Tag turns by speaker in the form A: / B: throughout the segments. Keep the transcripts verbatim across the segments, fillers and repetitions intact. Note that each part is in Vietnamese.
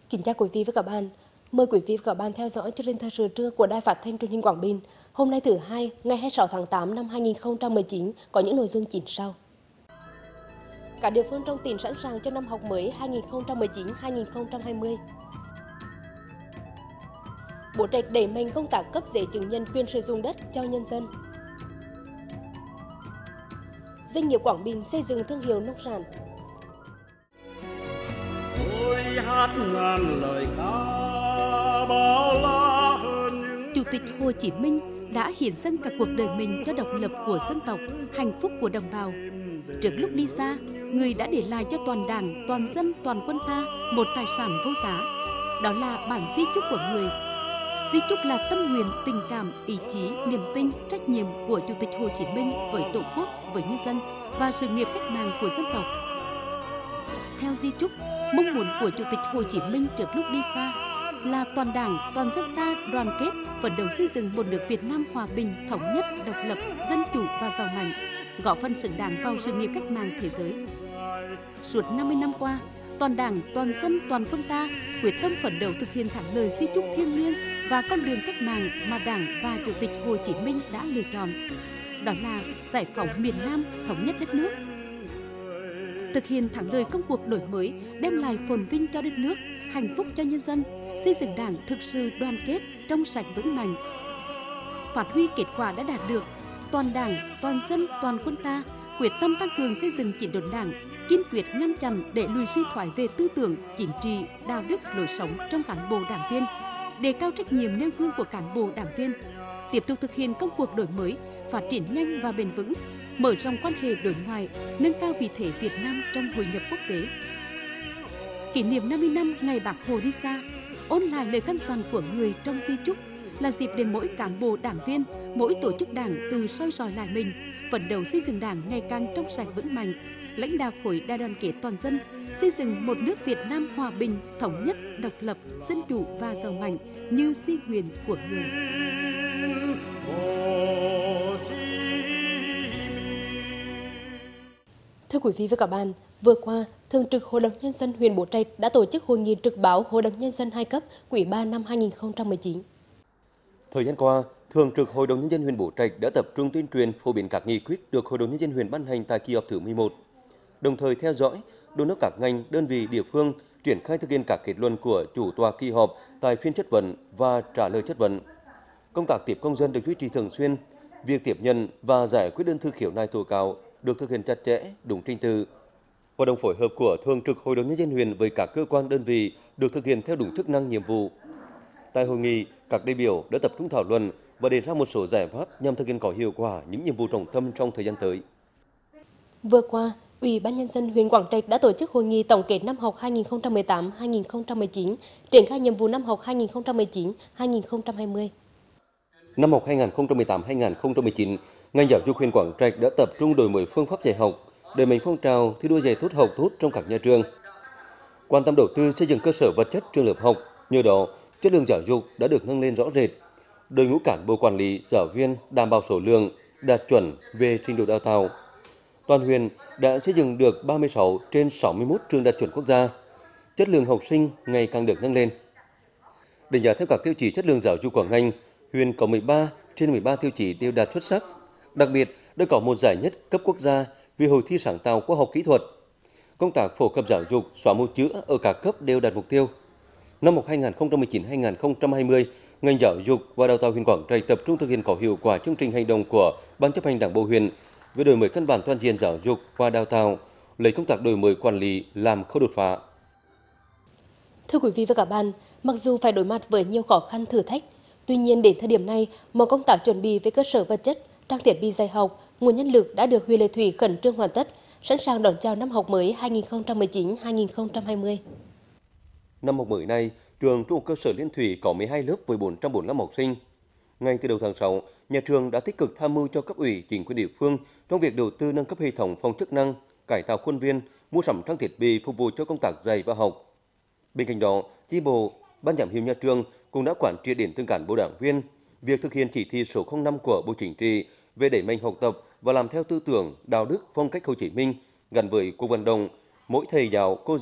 A: Kính chào quý vị và các bạn. Mời quý vị và các bạn theo dõi chương trình thời sự trưa của Đài Phát thanh Truyền hình Quảng Bình. Hôm nay thứ hai, ngày hai mươi sáu tháng tám năm hai nghìn không trăm mười chín có những nội dung chính sau. Các địa phương trong tỉnh sẵn sàng cho năm học mới hai nghìn không trăm mười chín hai nghìn không trăm hai mươi. Bố Trạch đẩy mạnh công tác cấp giấy chứng nhận quyền sử dụng đất cho nhân dân. Doanh nghiệp Quảng Bình xây dựng thương hiệu nông sản.
B: Ôi hát ngàn lời ca bao la hơn những...
C: Chủ tịch Hồ Chí Minh đã hiến dâng cả cuộc đời mình cho độc lập của dân tộc, hạnh phúc của đồng bào. Trước lúc đi xa, người đã để lại cho toàn Đảng, toàn dân, toàn quân ta một tài sản vô giá. Đó là bản di chúc của người. Di chúc là tâm nguyện, tình cảm, ý chí, niềm tin, trách nhiệm của Chủ tịch Hồ Chí Minh với Tổ quốc, với nhân dân và sự nghiệp cách mạng của dân tộc. Theo di chúc, mong muốn của Chủ tịch Hồ Chí Minh trước lúc đi xa là toàn Đảng, toàn dân ta đoàn kết, phấn đấu xây dựng một nước Việt Nam hòa bình, thống nhất, độc lập, dân chủ và giàu mạnh, góp phần xứng đáng vào sự nghiệp cách mạng thế giới. Suốt năm mươi năm qua, toàn Đảng, toàn dân, toàn quân ta quyết tâm phấn đấu thực hiện thắng lợi di chúc thiêng liêng và con đường cách mạng mà Đảng và Chủ tịch Hồ Chí Minh đã lựa chọn. Đó là giải phóng miền Nam, thống nhất đất nước. Thực hiện thắng lợi công cuộc đổi mới, đem lại phồn vinh cho đất nước, hạnh phúc cho nhân dân, xây dựng Đảng thực sự đoàn kết, trong sạch vững mạnh. Phát huy kết quả đã đạt được, toàn Đảng, toàn dân, toàn quân ta quyết tâm tăng cường xây dựng chỉnh đốn Đảng, kiên quyết ngăn chặn để lùi suy thoái về tư tưởng, chính trị, đạo đức, lối sống trong cán bộ đảng viên, đề cao trách nhiệm nêu gương của cán bộ đảng viên, tiếp tục thực hiện công cuộc đổi mới, phát triển nhanh và bền vững, mở rộng quan hệ đối ngoại, nâng cao vị thế Việt Nam trong hội nhập quốc tế. Kỷ niệm năm mươi năm ngày Bác Hồ đi xa, ôn lại lời căn dặn của người trong di chúc là dịp để mỗi cán bộ đảng viên, mỗi tổ chức đảng tự soi dọi lại mình, phấn đấu xây dựng Đảng ngày càng trong sạch vững mạnh, lãnh đạo khối đại đoàn kết toàn dân, xây dựng một nước Việt Nam hòa bình, thống nhất, độc lập, dân chủ và giàu mạnh như di nguyện của người.
A: Thưa quý vị và các bạn, vừa qua, Thường trực Hội đồng Nhân dân huyện Bố Trạch đã tổ chức hội nghị trực báo Hội đồng Nhân dân hai cấp quý ba năm hai nghìn không trăm mười chín.
D: Thời gian qua, Thường trực Hội đồng Nhân dân huyện Bố Trạch đã tập trung tuyên truyền phổ biến các nghị quyết được Hội đồng Nhân dân huyện ban hành tại kỳ họp thứ mười một, đồng thời theo dõi, đôn đốc các ngành, đơn vị địa phương triển khai thực hiện các kết luận của chủ tọa kỳ họp tại phiên chất vấn và trả lời chất vấn. Công tác tiếp công dân được duy trì thường xuyên, việc tiếp nhận và giải quyết đơn thư khiếu nại tố cáo được thực hiện chặt chẽ, đúng trình tự. Hoạt động phối hợp của Thường trực Hội đồng Nhân dân huyện với các cơ quan đơn vị được thực hiện theo đúng chức năng nhiệm vụ. Tại hội nghị, các đại biểu đã tập trung thảo luận và đề ra một số giải pháp nhằm thực hiện có hiệu quả những nhiệm vụ trọng tâm trong thời gian tới.
A: Vừa qua, Ủy ban Nhân dân huyện Quảng Trạch đã tổ chức hội nghị tổng kết năm học hai nghìn không trăm mười tám hai nghìn không trăm mười chín, triển khai nhiệm vụ năm học hai nghìn không trăm mười chín hai nghìn không trăm hai mươi.
D: Năm học hai nghìn không trăm mười tám hai nghìn không trăm mười chín, ngành giáo dục huyện Quảng Trạch đã tập trung đổi mới phương pháp dạy học, đẩy mạnh phong trào thi đua dạy tốt học tốt trong các nhà trường. Quan tâm đầu tư xây dựng cơ sở vật chất trường lớp học, nhờ đó chất lượng giáo dục đã được nâng lên rõ rệt. Đội ngũ cán bộ quản lý, giáo viên đảm bảo số lượng, đạt chuẩn về trình độ đào tạo. Toàn huyện đã xây dựng được ba mươi sáu trên sáu mươi mốt trường đạt chuẩn quốc gia. Chất lượng học sinh ngày càng được nâng lên. Đánh giá theo các tiêu chí chất lượng giáo dục của ngành, huyện có mười ba trên mười ba tiêu chí đều đạt xuất sắc. Đặc biệt đã có một giải nhất cấp quốc gia vì hội thi sáng tạo khoa học kỹ thuật. Công tác phổ cập giáo dục, xóa mù chữ ở các cấp đều đạt mục tiêu. Năm học hai nghìn không trăm mười chín hai nghìn không trăm hai mươi, ngành giáo dục và đào tạo huyện Quảng Trạch tập trung thực hiện có hiệu quả chương trình hành động của Ban chấp hành Đảng bộ huyện về đổi mới căn bản toàn diện giáo dục và đào tạo, lấy công tác đổi mới quản lý làm khâu đột phá.
A: Thưa quý vị và các bạn, mặc dù phải đối mặt với nhiều khó khăn thử thách, tuy nhiên đến thời điểm này, mọi công tác chuẩn bị về cơ sở vật chất, trang thiết bị dạy học, nguồn nhân lực đã được huyện Lệ Thủy khẩn trương hoàn tất, sẵn sàng đón chào năm học mới hai nghìn không trăm mười chín hai nghìn không trăm hai mươi.
D: Năm học mới này, trường Trung học cơ sở Liên Thủy có mười hai lớp với bốn trăm bốn mươi lăm học sinh. Ngay từ đầu tháng sáu, nhà trường đã tích cực tham mưu cho cấp ủy, chính quyền địa phương trong việc đầu tư nâng cấp hệ thống phòng chức năng, cải tạo khuôn viên, mua sắm trang thiết bị phục vụ cho công tác dạy và học. Bên cạnh đó, chi bộ, ban giám hiệu nhà trường cũng đã quán triệt đến từng cán bộ đảng viên việc thực hiện chỉ thị số không năm của Bộ Chính trị về đẩy mạnh học tập và làm theo tư tưởng, đạo đức, phong cách Hồ Chí Minh gắn với cuộc vận động mỗi thầy giáo, cô giáo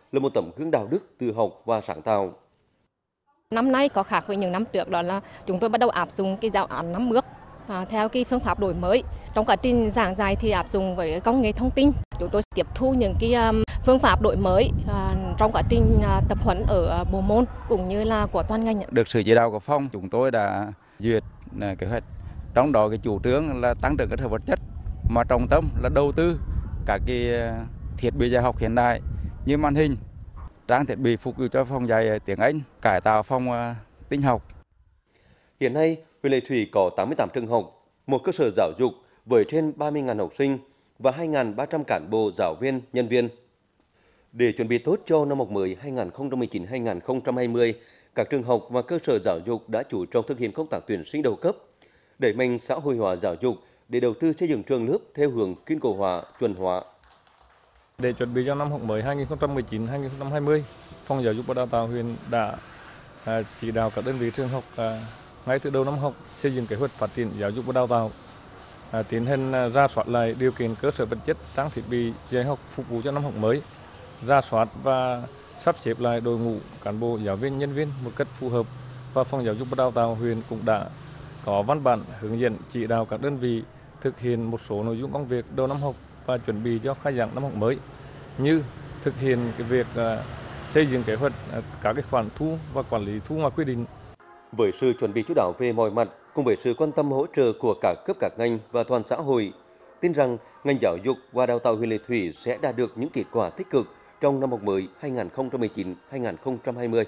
D: là một tấm gương đạo đức, tự học và sáng tạo.
E: Năm nay có khác với những năm trước, đó là chúng tôi bắt đầu áp dụng cái giáo án năm bước à, theo cái phương pháp đổi mới. Trong quá trình giảng dạy thì áp dụng với công nghệ thông tin. Chúng tôi tiếp thu những cái um, phương pháp đổi mới à, trong quá trình uh, tập huấn ở uh, bộ môn cũng như là của toàn ngành.
F: Được sự chỉ đạo của phòng, chúng tôi đã duyệt uh, kế hoạch. Trong đó cái chủ trương là tăng trưởng cơ sở vật chất, mà trọng tâm là đầu tư các cái uh, thiết bị dạy học hiện đại như màn hình, trang thiết bị phục vụ cho phòng dạy tiếng Anh, cải tạo phòng uh, tin học.
D: Hiện nay, huyện Lệ Thủy có tám mươi tám trường học, một cơ sở giáo dục với trên ba mươi nghìn học sinh và hai nghìn ba trăm cán bộ giáo viên, nhân viên. Để chuẩn bị tốt cho năm học mới hai nghìn không trăm mười chín hai nghìn không trăm hai mươi, các trường học và cơ sở giáo dục đã chú trọng thực hiện công tác tuyển sinh đầu cấp, đẩy mạnh xã hội hóa giáo dục để đầu tư xây dựng trường lớp theo hướng kiên cố hóa, chuẩn hóa.
G: Để chuẩn bị cho năm học mới hai nghìn không trăm mười chín hai nghìn không trăm hai mươi, Phòng Giáo dục và Đào tạo huyện đã à, chỉ đạo các đơn vị trường học à, ngay từ đầu năm học xây dựng kế hoạch phát triển giáo dục và đào tạo, à, tiến hành à, rà soát lại điều kiện cơ sở vật chất, trang thiết bị dạy học phục vụ cho năm học mới, rà soát và sắp xếp lại đội ngũ cán bộ giáo viên, nhân viên một cách phù hợp. Và Phòng Giáo dục và Đào tạo huyện cũng đã có văn bản hướng dẫn chỉ đạo các đơn vị thực hiện một số nội dung công việc đầu năm học và chuẩn bị cho khai giảng năm học mới, như thực hiện cái việc uh, xây dựng kế hoạch uh, các cái khoản thu và quản lý thu ngoài quy định.
D: Với sự chuẩn bị chú đáo về mọi mặt, cùng với sự quan tâm hỗ trợ của các cấp các ngành và toàn xã hội, tin rằng ngành giáo dục và đào tạo huyện Lệ Thủy sẽ đạt được những kết quả tích cực trong năm học mới hai nghìn không trăm mười chín hai nghìn không trăm hai mươi.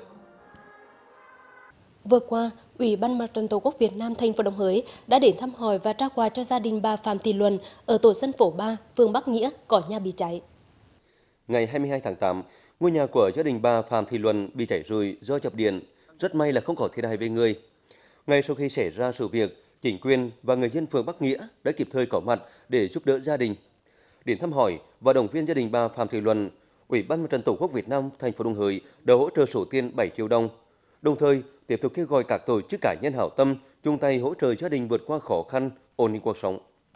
A: Vừa qua, Ủy ban Mặt trận Tổ quốc Việt Nam thành phố Đồng Hới đã đến thăm hỏi và trao quà cho gia đình bà Phạm Thị Luân ở tổ dân phố ba, phường Bắc Nghĩa, có nhà bị cháy.
D: Ngày hai mươi hai tháng tám, ngôi nhà của gia đình bà Phạm Thị Luân bị cháy rụi do chập điện. Rất may là không có thiệt hại về người. Ngay sau khi xảy ra sự việc, chính quyền và người dân phường Bắc Nghĩa đã kịp thời có mặt để giúp đỡ gia đình. Đến thăm hỏi và động viên gia đình bà Phạm Thị Luân, Ủy ban Mặt trận Tổ quốc Việt Nam thành phố Đồng Hới đã hỗ trợ số tiền bảy triệu đồng. Đồng thời, tiếp tục kêu gọi các tổ chức cá nhân hảo tâm chung tay hỗ trợ gia đình vượt qua khó khăn, ổn định cuộc sống.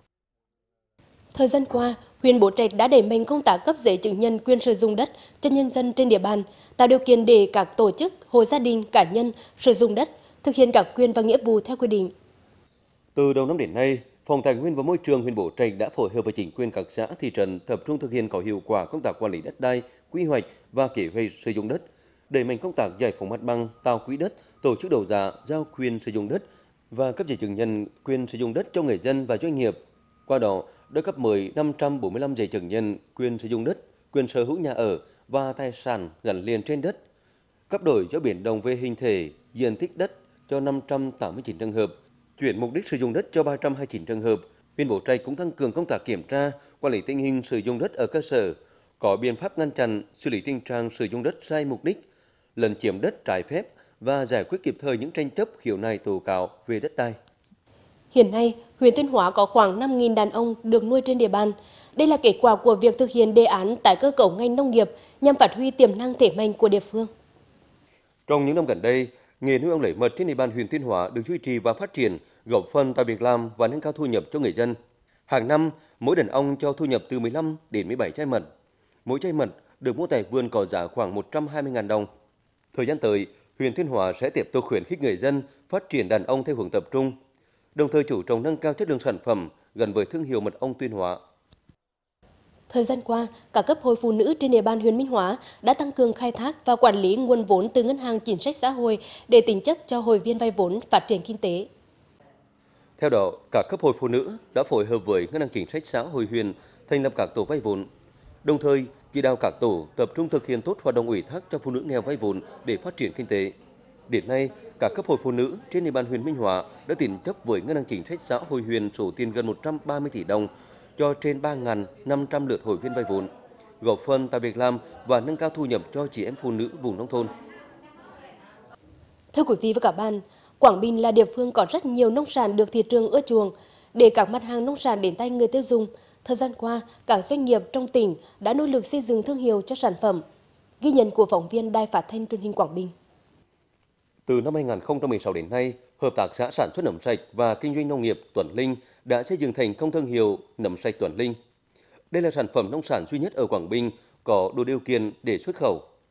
A: Thời gian qua, huyện Bố Trạch đã đẩy mạnh công tác cấp giấy chứng nhận quyền sử dụng đất cho nhân dân trên địa bàn, tạo điều kiện để các tổ chức, hộ gia đình, cá nhân sử dụng đất, thực hiện các quyền và nghĩa vụ theo quy định.
D: Từ đầu năm đến nay, Phòng Tài nguyên và Môi trường huyện Bố Trạch đã phối hợp với chính quyền các xã, thị trấn tập trung thực hiện có hiệu quả công tác quản lý đất đai, quy hoạch và kế hoạch sử dụng đất, đẩy mạnh công tác giải phóng mặt bằng, tạo quỹ đất, tổ chức đấu giá, giao quyền sử dụng đất và cấp giấy chứng nhận quyền sử dụng đất cho người dân và doanh nghiệp. Qua đó, đã cấp mới năm trăm bốn mươi lăm giấy chứng nhận quyền sử dụng đất, quyền sở hữu nhà ở và tài sản gắn liền trên đất, cấp đổi cho biến động về hình thể, diện tích đất cho năm trăm tám mươi chín trường hợp, chuyển mục đích sử dụng đất cho ba trăm hai mươi chín trường hợp. Huyện Bố Trạch cũng tăng cường công tác kiểm tra, quản lý tình hình sử dụng đất ở cơ sở, có biện pháp ngăn chặn, xử lý tình trạng sử dụng đất sai mục đích, lấn chiếm đất trái phép và giải quyết kịp thời những tranh chấp khiếu nại tố cáo về đất đai.
A: Hiện nay, huyện Tuyên Hóa có khoảng năm nghìn đàn ông được nuôi trên địa bàn. Đây là kết quả của việc thực hiện đề án tái cơ cấu ngành nông nghiệp nhằm phát huy tiềm năng thế mạnh của địa phương.
D: Trong những năm gần đây, nghề nuôi ong lấy mật trên địa bàn huyện Tuyên Hóa được duy trì và phát triển, góp phần tạo việc làm và nâng cao thu nhập cho người dân. Hàng năm, mỗi đàn ong cho thu nhập từ mười lăm đến mười bảy chai mật. Mỗi chai mật được mua tại vườn có giá khoảng một trăm hai mươi nghìn đồng. Thời gian tới, huyện Tuyên Hóa sẽ tiếp tục khuyến khích người dân phát triển đàn ong theo hướng tập trung, đồng thời chủ trọng nâng cao chất lượng sản phẩm gần với thương hiệu mật ong Tuyên Hóa.
A: Thời gian qua, các cấp hội phụ nữ trên địa bàn huyện Minh Hóa đã tăng cường khai thác và quản lý nguồn vốn từ Ngân hàng Chính sách Xã hội để tín chấp cho hội viên vay vốn phát triển kinh tế.
D: Theo đó, các cấp hội phụ nữ đã phối hợp với Ngân hàng Chính sách Xã hội huyện thành lập các tổ vay vốn, đồng thời chỉ đạo các tổ tập trung thực hiện tốt hoạt động ủy thác cho phụ nữ nghèo vay vốn để phát triển kinh tế. Đến nay, các cấp hội phụ nữ trên địa bàn huyện Minh Hóa đã tín chấp với Ngân hàng Chính sách Xã hội huyện số tiền gần một trăm ba mươi tỷ đồng cho trên ba nghìn năm trăm lượt hội viên vay vốn, góp phần tạo việc làm và nâng cao thu nhập cho chị em phụ nữ vùng nông thôn.
A: Thưa quý vị và các bạn, Quảng Bình là địa phương có rất nhiều nông sản được thị trường ưa chuộng. Để các mặt hàng nông sản đến tay người tiêu dùng, thời gian qua, các doanh nghiệp trong tỉnh đã nỗ lực xây dựng thương hiệu cho sản phẩm. Ghi nhận của phóng viên Đài Phát thanh Truyền hình Quảng Bình.
D: Từ năm hai nghìn không trăm mười sáu đến nay, Hợp tác xã sản xuất nấm sạch và kinh doanh nông nghiệp Tuấn Linh đã xây dựng thành công thương hiệu nấm sạch Tuấn Linh. Đây là sản phẩm nông sản duy nhất ở Quảng Bình có đủ điều kiện để xuất khẩu.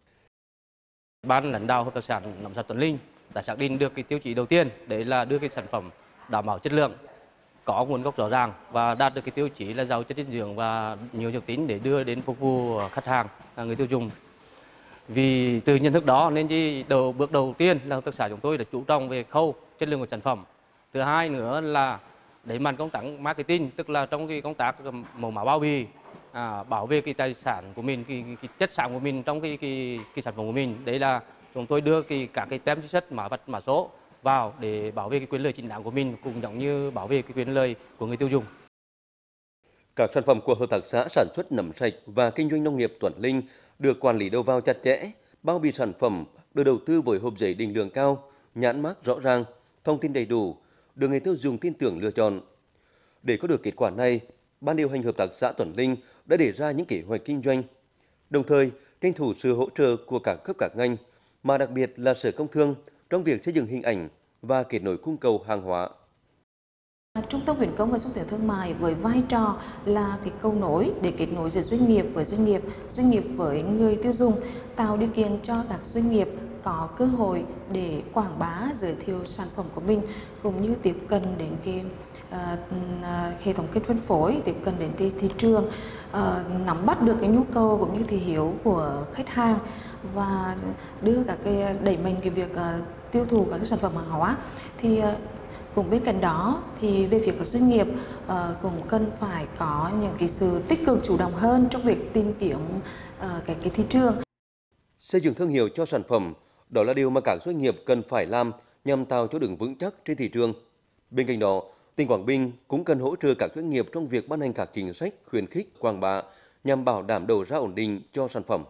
H: Ban lãnh đạo hợp tác xã nông sản Tuấn Linh đã xác định được cái tiêu chí đầu tiên, đấy là đưa cái sản phẩm đảm bảo chất lượng, có nguồn gốc rõ ràng và đạt được cái tiêu chí là giàu chất dinh dưỡng và nhiều dược tính để đưa đến phục vụ khách hàng, người tiêu dùng. Vì từ nhận thức đó nên chỉ đầu bước đầu tiên là hợp tác xã chúng tôi đã chú trọng về khâu chất lượng của sản phẩm. Thứ hai nữa là đẩy mạnh công tác marketing, tức là trong cái công tác mẫu mã bao bì, à, bảo vệ cái tài sản của mình, cái, cái, cái chất sản của mình trong cái, cái cái sản phẩm của mình. Đấy là chúng tôi đưa cái cả cái tem truy xuất mã vạch mã số vào để bảo vệ cái quyền lợi chính đáng của mình, cũng giống như bảo vệ cái quyền lợi của người tiêu dùng.
D: Các sản phẩm của hợp tác xã sản xuất nấm sạch và kinh doanh nông nghiệp Tuấn Linh được quản lý đầu vào chặt chẽ, bao bì sản phẩm được đầu tư với hộp giấy định lượng cao, nhãn mác rõ ràng, thông tin đầy đủ, được người tiêu dùng tin tưởng lựa chọn. Để có được kết quả này, Ban điều hành hợp tác xã Tuấn Linh đã đề ra những kế hoạch kinh doanh, đồng thời tranh thủ sự hỗ trợ của các cấp các ngành, mà đặc biệt là Sở Công Thương trong việc xây dựng hình ảnh và kết nối cung cầu hàng hóa.
I: Trung tâm khuyến công và xúc tiến thương mại với vai trò là cái cầu nối để kết nối giữa doanh nghiệp với doanh nghiệp, doanh nghiệp với người tiêu dùng, tạo điều kiện cho các doanh nghiệp có cơ hội để quảng bá, giới thiệu sản phẩm của mình, cũng như tiếp cận đến cái uh, hệ thống kênh phân phối, tiếp cận đến thị, thị trường, uh, nắm bắt được cái nhu cầu cũng như thị hiếu của khách hàng và đưa các cái đẩy mạnh cái việc uh, tiêu thụ các cái sản phẩm hàng hóa. Thì uh, Cùng bên cạnh đó thì về phía các doanh nghiệp uh, cũng cần phải có những cái sự tích cực chủ động hơn trong việc tìm kiếm uh, cái, cái thị trường.
D: Xây dựng thương hiệu cho sản phẩm, đó là điều mà các doanh nghiệp cần phải làm nhằm tạo chỗ đứng vững chắc trên thị trường. Bên cạnh đó, tỉnh Quảng Bình cũng cần hỗ trợ các doanh nghiệp trong việc ban hành các chính sách khuyến khích quảng bá nhằm bảo đảm đầu ra ổn định cho sản phẩm.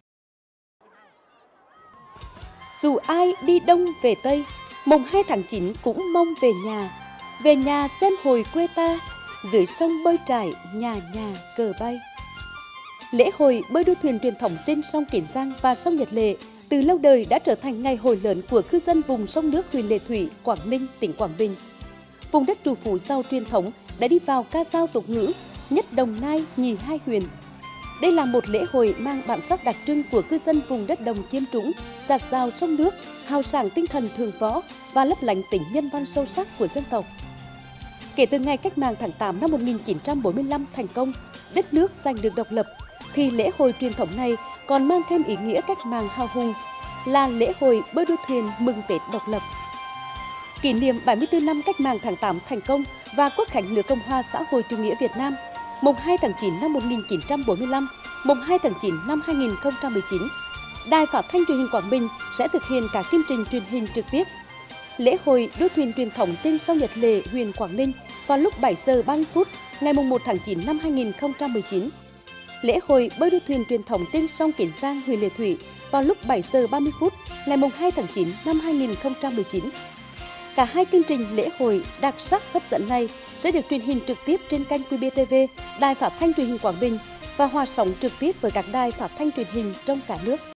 C: Dù ai đi đông về Tây, mùng hai tháng chín cũng mong về nhà, về nhà xem hồi quê ta, dưới sông bơi trải, nhà nhà cờ bay. Lễ hội bơi đua thuyền truyền thống trên sông Kiến Giang và sông Nhật Lệ từ lâu đời đã trở thành ngày hội lớn của cư dân vùng sông nước huyện Lệ Thủy, Quảng Ninh, tỉnh Quảng Bình. Vùng đất trù phú giàu truyền thống đã đi vào ca dao tục ngữ, nhất Đồng Nai, nhì hai huyền. Đây là một lễ hội mang bản sắc đặc trưng của cư dân vùng đất đồng chiêm trũng, dạt dào sông nước, hào sảng tinh thần thượng võ và lấp lánh tính nhân văn sâu sắc của dân tộc. Kể từ ngày cách mạng tháng tám năm một nghìn chín trăm bốn mươi lăm thành công, đất nước giành được độc lập, thì lễ hội truyền thống này còn mang thêm ý nghĩa cách mạng hào hùng là lễ hội bơi đua thuyền mừng Tết độc lập. Kỷ niệm bảy mươi tư năm cách mạng tháng tám thành công và Quốc khánh nước Cộng hòa xã hội chủ nghĩa Việt Nam, mùng hai tháng chín năm một nghìn chín trăm bốn mươi lăm, mùng hai tháng chín năm hai nghìn không trăm mười chín, Đài Phát thanh Truyền hình Quảng Bình sẽ thực hiện các chương trình truyền hình trực tiếp. Lễ hội đua thuyền truyền thống trên sông Nhật Lệ, huyện Quảng Ninh vào lúc bảy giờ ba mươi phút ngày mùng một tháng chín năm hai nghìn không trăm mười chín. Lễ hội bơi đua thuyền truyền thống trên sông Kiến Giang, huyện Lệ Thủy vào lúc bảy giờ ba mươi phút ngày mùng hai tháng chín năm hai nghìn không trăm mười chín. Cả hai chương trình lễ hội đặc sắc hấp dẫn này sẽ được truyền hình trực tiếp trên kênh quy bê tê vê, Đài Phát thanh Truyền hình Quảng Bình và hòa sóng trực tiếp với các đài phát thanh truyền hình trong cả nước.